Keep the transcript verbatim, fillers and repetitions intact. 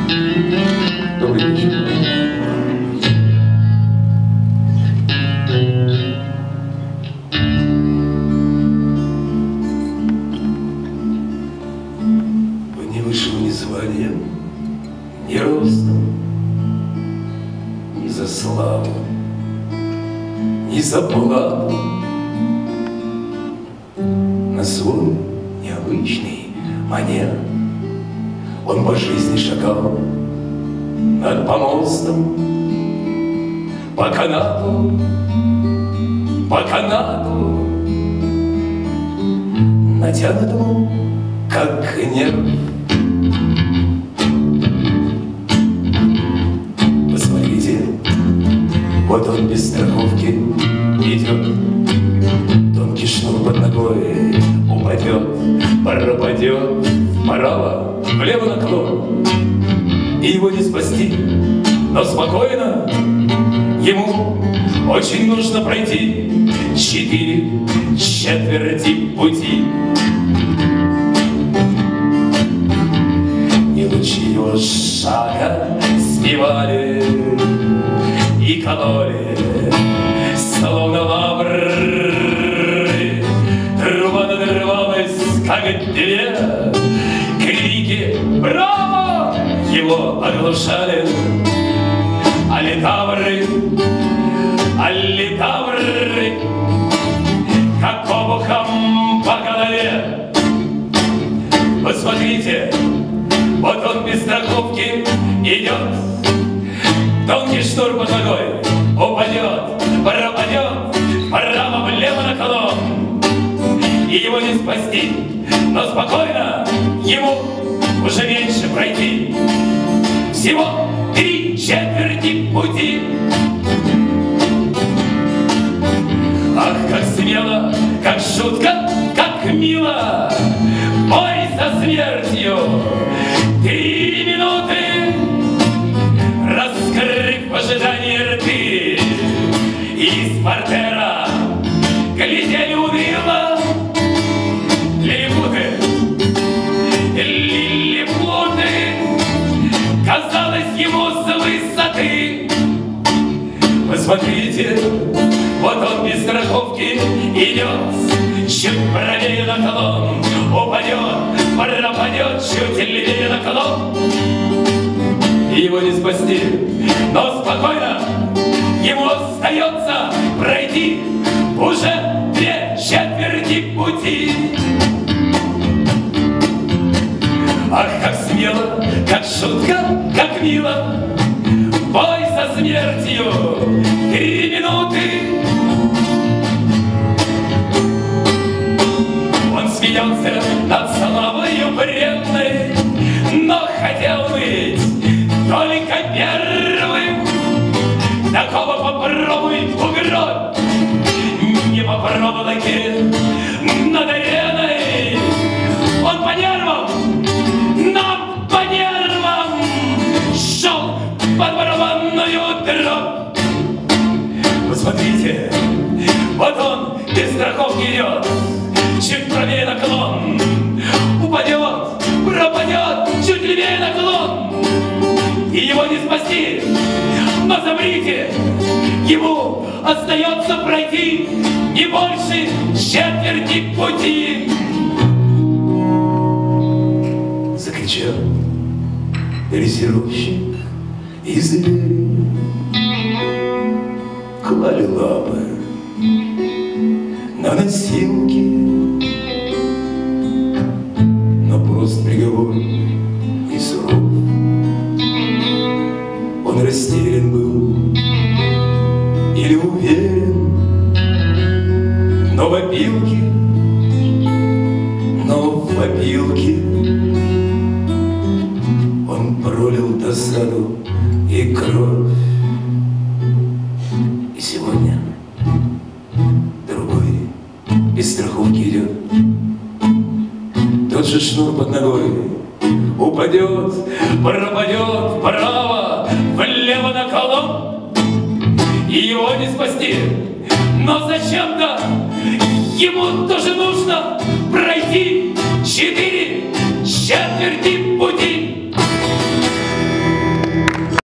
Добрый вечер. Он не вышел ни званием, ни ростом, ни за славу, ни за плату. На свой необычный манер он по жизни шагал над помостом, по канату, по канату, натянутому, как нерв. Посмотрите, вот он без страховки идет, тонкий шнур под ногой упадет, пропадет вправо, влево наклон, и его не спасти, но спокойно ему очень нужно пройти четыре четверти пути. И лучи его шага сбивали и кололи, словно лавры. Труба надрывалась, как две, крики «Браво!» его оглушали. А литавры, а литавры, как обухом по голове. Посмотрите, вот он без страховки идет, тонкий шнур под ногой упадет, пропадет, вправо-влево наклон, и его не спасти, но спокойно ему уже меньше пройти. Всего три четверти пути. Ах, как смело, как шутка, как мило, бой со смертью. Три минуты, раскрыв в ожидании рты, из портера глядели уныло лилипуты, лилипуты. Казалось ему с высоты. Посмотрите, вот он без страховки идет, чуть правее наклон, упадет, пропадет, чуть левее наклон, и его не спасти, но спокойно ему остается пройти уже две четверти пути. Ах, как смело, как шутка, как мило, бой со смертью. Три минуты. Он смеется над славою бредной, но хотел быть только первым. Такого попробуй угробь, не попробовал-таки над ареной. Он по нервам, нам по нервам шел под барабанную дробь. Посмотрите, вот он без страховки идет, чуть правее наклон, упадет, пропадет, чуть левее наклон, и его не спасти, но замрите, ему остается пройти не больше четверти пути. Закричал дрессировщик, и звери клали лапы на носилки, но прост приговор и суров. Он растерян был или уверен, но в опилке, но в опилке он пролил досаду и кровь. И сегодня другой без страховки идет, тот же шнур под ногой упадет, пропадет вправо, влево наклон, и его не спасти, но зачем-то ему тоже нужно